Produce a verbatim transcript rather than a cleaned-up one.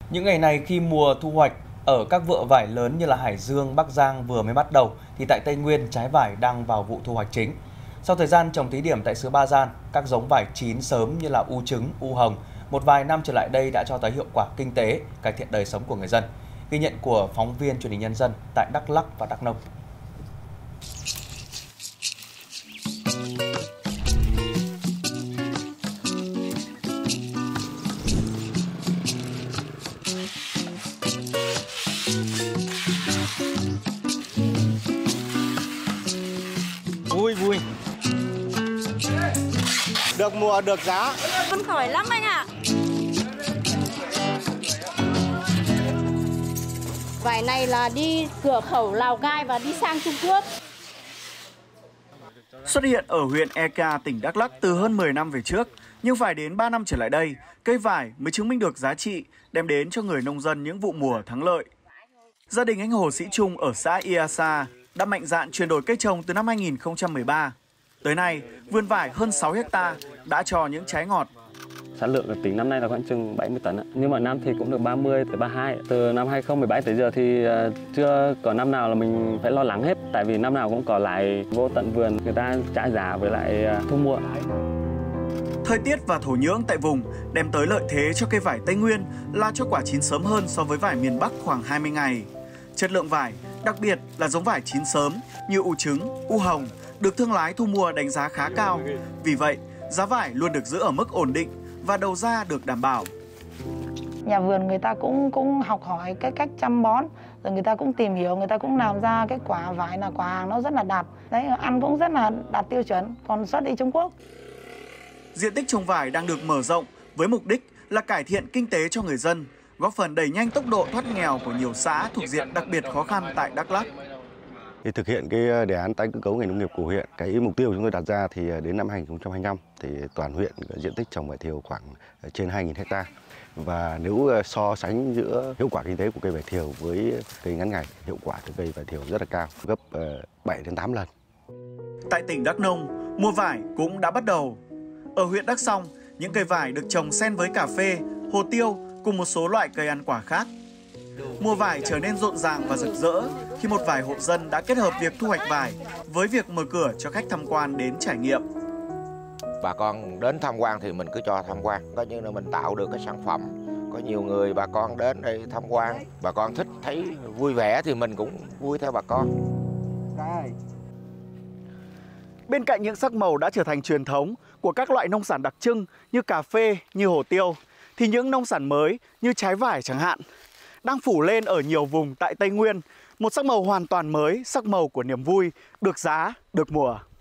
Những ngày này khi mùa thu hoạch ở các vựa vải lớn như là Hải Dương, Bắc Giang vừa mới bắt đầu, thì tại Tây Nguyên trái vải đang vào vụ thu hoạch chính. Sau thời gian trồng thí điểm tại xứ Ba Gian, các giống vải chín sớm như là u trứng, u hồng, một vài năm trở lại đây đã cho thấy hiệu quả kinh tế, cải thiện đời sống của người dân. Ghi nhận của phóng viên Truyền hình Nhân dân tại Đắk Lắk và Đắk Nông. Vui vui. Được mùa, được giá. Con khỏi lắm anh ạ. Vải này là đi cửa khẩu Lào Cai và đi sang Trung Quốc. Xuất hiện ở huyện e ca, tỉnh Đắk Lắk từ hơn mười năm về trước, nhưng phải đến ba năm trở lại đây, cây vải mới chứng minh được giá trị, đem đến cho người nông dân những vụ mùa thắng lợi. Gia đình anh Hồ Sĩ Trung ở xã Ia Sa đã mạnh dạn chuyển đổi cây trồng từ năm hai nghìn không trăm mười ba. Tới nay, vườn vải hơn sáu héc ta đã cho những trái ngọt. Sản lượng của tỉnh năm nay là khoảng chừng bảy mươi tấn, nhưng mà năm thì cũng được ba mươi tới ba mươi hai. Từ năm hai nghìn không trăm mười bảy tới giờ thì chưa có năm nào là mình phải lo lắng hết, tại vì năm nào cũng có lại vô tận vườn người ta trả giá với lại thu mua. Thời tiết và thổ nhưỡng tại vùng đem tới lợi thế cho cây vải Tây Nguyên là cho quả chín sớm hơn so với vải miền Bắc khoảng hai mươi ngày. Chất lượng vải, đặc biệt là giống vải chín sớm như u trứng, u hồng được thương lái thu mua đánh giá khá cao. Vì vậy, giá vải luôn được giữ ở mức ổn định và đầu ra được đảm bảo. Nhà vườn người ta cũng cũng học hỏi cái cách chăm bón, rồi người ta cũng tìm hiểu, người ta cũng làm ra cái quả vải là quả hàng nó rất là đạt. Đấy, ăn cũng rất là đạt tiêu chuẩn, còn xuất đi Trung Quốc. Diện tích trồng vải đang được mở rộng với mục đích là cải thiện kinh tế cho người dân, góp phần đẩy nhanh tốc độ thoát nghèo của nhiều xã thuộc diện đặc biệt khó khăn tại Đắk Lắk. Để thực hiện cái đề án tái cơ cấu ngành nông nghiệp của huyện, cái mục tiêu chúng tôi đặt ra thì đến năm hai nghìn không trăm hai mươi lăm thì toàn huyện diện tích trồng vải thiều khoảng trên hai nghìn héc ta. Và nếu so sánh giữa hiệu quả kinh tế của cây vải thiều với cây ngắn ngày, hiệu quả từ cây vải thiều rất là cao, gấp bảy đến tám lần. Tại tỉnh Đắk Nông, mùa vải cũng đã bắt đầu. Ở huyện Đắk Song, những cây vải được trồng xen với cà phê, hồ tiêu cùng một số loại cây ăn quả khác. Mùa vải trở nên rộn ràng và rực rỡ khi một vài hộ dân đã kết hợp việc thu hoạch vải với việc mở cửa cho khách tham quan đến trải nghiệm. Bà con đến tham quan thì mình cứ cho tham quan, coi như là mình tạo được cái sản phẩm. Có nhiều người bà con đến đây tham quan, bà con thích thấy vui vẻ thì mình cũng vui theo bà con. Bên cạnh những sắc màu đã trở thành truyền thống của các loại nông sản đặc trưng như cà phê, như hồ tiêu, thì những nông sản mới như trái vải chẳng hạn đang phủ lên ở nhiều vùng tại Tây Nguyên, một sắc màu hoàn toàn mới, sắc màu của niềm vui, được giá, được mùa.